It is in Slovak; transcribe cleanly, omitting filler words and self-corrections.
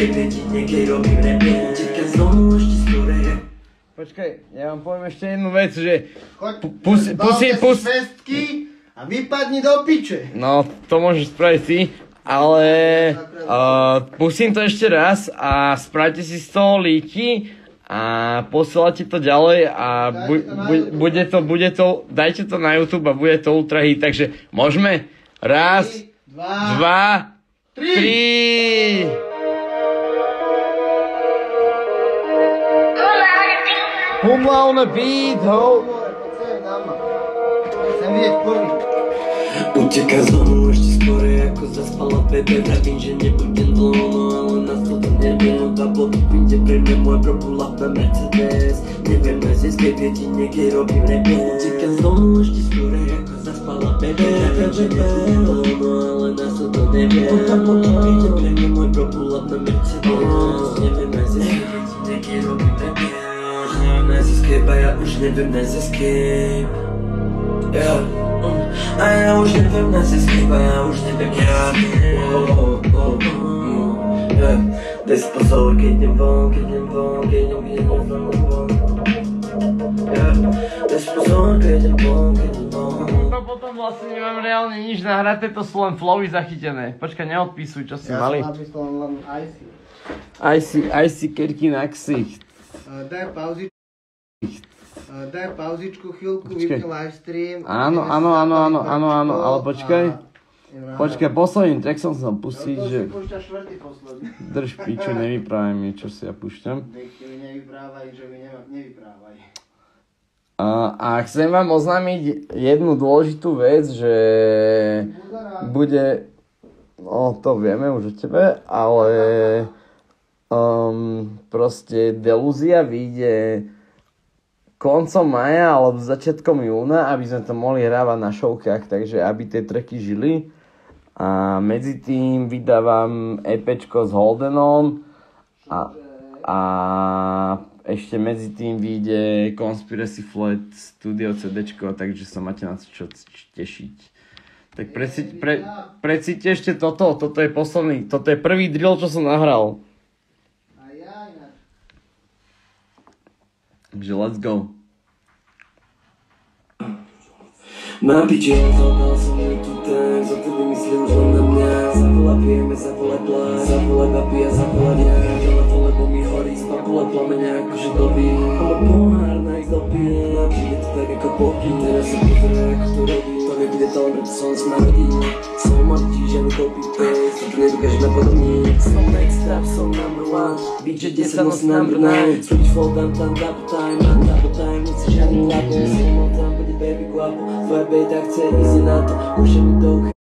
Počkaj, ja vám poviem ešte jednu vec, že... Pusy švestky a vypadni do piče. No, to môžeš spraviť ty, ale pusím to ešte raz a spravte si z toho líky a posielate to ďalej a bude to, dajte to na YouTube a bude to ultra hit, takže môžeme? Raz, dva, tri. Humla on a beat, ho. Chcem vidieť prvý. Uteká z domu ešte skôr ako zaspala bebe. Vravím, že nebudem dlho, no ale nás to neviem. Double vyjde pre mňa môj propulávna Mercedes. Nevieme zjesť, keď v jedineke robím repé. Uteká z domu ešte skôr ako zaspala bebe. Vravím, že nebudem dlho, no ale nás to neviem. Double vyjde pre mňa môj propulávna Mercedes. Nevieme zjesť, keď v jedineke robím repé. Nice escape, a ja už neviem nice escape. A ja už neviem nice escape, a ja už neviem Daj si pozor, keď idem von, keď idem von. Daj si pozor, keď idem von. No potom vlastne nemám reálne nič nahraté, to sú len flowy zachytené. Počkaj, neodpisuj, čo si mali. Ja som napísal len IC kerky na ksicht. Daj pauzičku, chvíľku, vypni livestream. Áno, ale počkaj, posledný track som chcel pustiť, že... To si púšťaš štvrtý posledný. Drž piču, nevyprávaj mi, čo si ja púšťam. Nech mi nevyprávaj, že mi nevyprávaj. A chcem vám oznámiť jednu dôležitú vec, že bude... No, to vieme už o tebe, ale... proste Delúzia vyjde koncom maja alebo začiatkom júna, aby sme to mohli hrávať na showkách, takže aby tie tracky žili. A medzi tým vydávam EPčko s Holdenom a ešte medzi tým vyjde Conspiracy Flat Studio CDčko, takže sa máte na čo tešiť. Tak precíťte ešte toto je posledný, toto je prvý drill, čo som nahral. Takže let's go. Mám piči, zadal som ju tu tak, za tebe myslí už len na mňa. Zavolá pijeme, zavolá plán, zavolá babi a zavolá mňa. Telefón, lebo mi horí, spakula plameňa akože dobí. Ale pohár na ich dopijem, a príde to tak ako popín. Teraz sa pozrie, ako to robí, to nebude to, preto som sa narodí. Som mladí, že mi copy-paste, to nedokáže napodobniť. Som next rap, som number one, beat, že 10 nos number 9. Switch fall, tam double time, nechci žiadny lapo. Som tam, bude baby guapo, tvoja bejta chce ísť na to, už je mi to